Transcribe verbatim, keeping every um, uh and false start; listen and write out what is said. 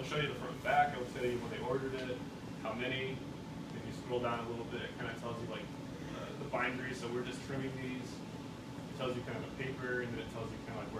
show you the front and back. It'll tell you when they ordered it, how many. If you scroll down a little bit, it kind of tells you like uh, the bindery. So we're just trimming these. It tells you kind of the paper, and then it tells you kind of like